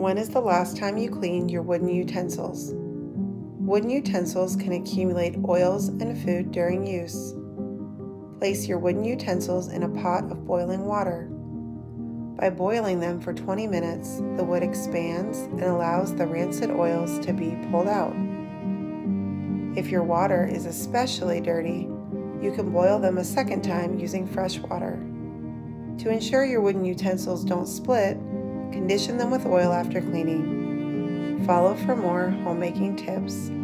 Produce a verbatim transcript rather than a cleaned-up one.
When is the last time you cleaned your wooden utensils? Wooden utensils can accumulate oils and food during use. Place your wooden utensils in a pot of boiling water. By boiling them for twenty minutes, the wood expands and allows the rancid oils to be pulled out. If your water is especially dirty, you can boil them a second time using fresh water. To ensure your wooden utensils don't split, condition them with oil after cleaning. Follow for more homemaking tips.